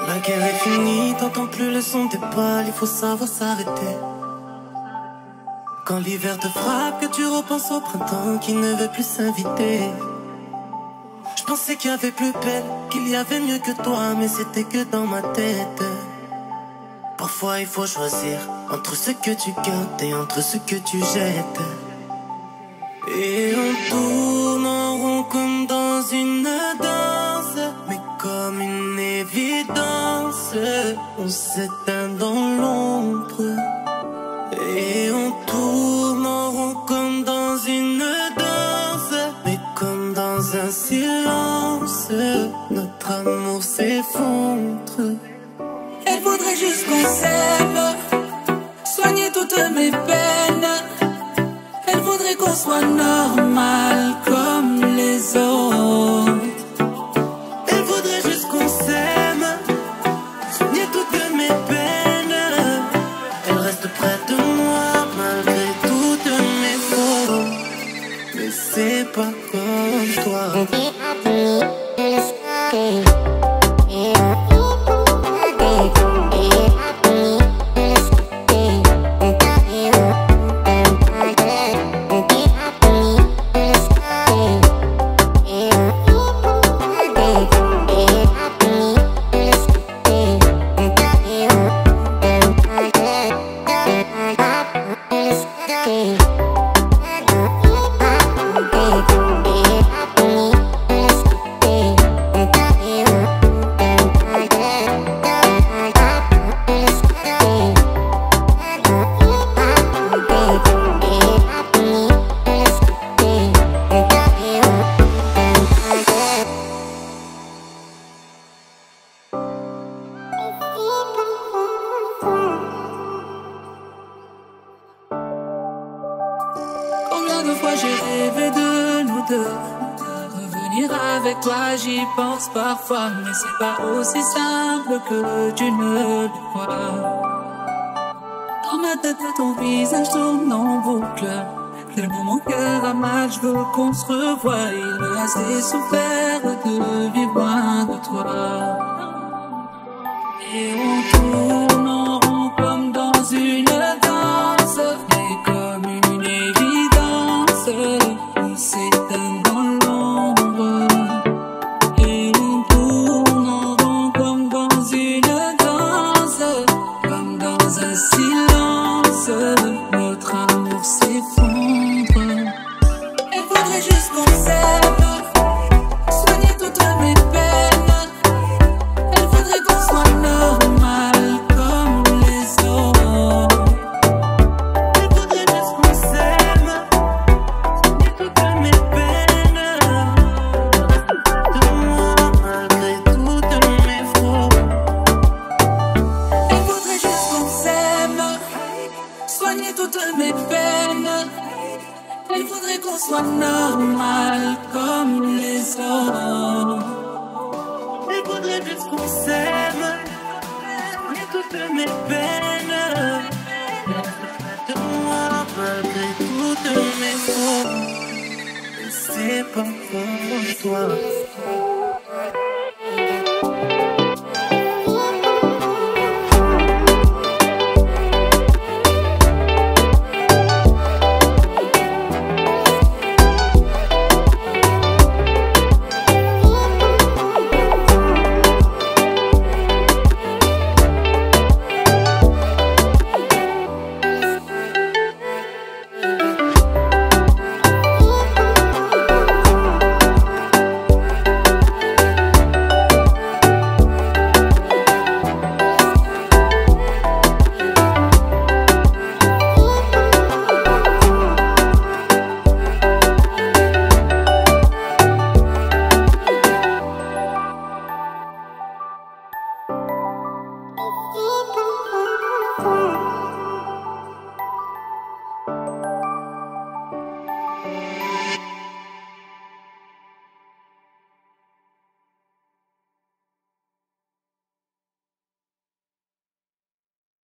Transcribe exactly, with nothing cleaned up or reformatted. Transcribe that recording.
La guerre est finie, t'entends plus le son des balles, il faut savoir s'arrêter. Quand l'hiver te frappe, que tu repenses au printemps qui ne veut plus s'inviter. Je pensais qu'il y avait plus belle, qu'il y avait mieux que toi, mais c'était que dans ma tête. Parfois il faut choisir entre ce que tu gardes et entre ce que tu jettes. Et on tourne en rond comme dans une danse, mais comme une évidence, on s'éteint dans l'ombre. Et on tourne en rond comme dans une danse, mais comme dans un silence, notre amour s'effondre. Elle voudrait juste qu'on s'aime, soigner toutes mes peines. Elle voudrait qu'on soit normal comme les autres. Elle voudrait juste qu'on s'aime, soigner toutes mes peines. Elle reste près de moi malgré toutes mes fautes. Mais c'est pas comme toi. Combien de fois j'ai rêvé de nous deux, revenir avec toi, j'y pense parfois, mais c'est pas aussi simple que tu ne le crois. Dans ma tête ton visage tourne en boucle, tellement mon cœur a mal, je veux qu'on se revoie. Il me reste des souvenirs de vivre loin de toi. Et on tourne en rond comme dans une danse, et comme une évidence, on s'éteint dans l'ombre. Et on tourne en rond comme dans une danse, comme dans un silence, notre amour s'effondre. Elle voudrait juste qu'on s'aime, soigner toutes mes peines. Elle voudrait qu'on soit normal comme les autres. Elle voudrait juste qu'on s'aime, soigner toutes mes peines. De moi malgré toutes mes fautes. Elle voudrait juste qu'on s'aime, soigner toutes mes peines. Elle voudrait qu'on soit normal comme les autres. Elle voudrait juste qu'on s'aime, soigner toutes mes peines. De moi malgré toutes mes fautes. Mais c'est pas comme toi.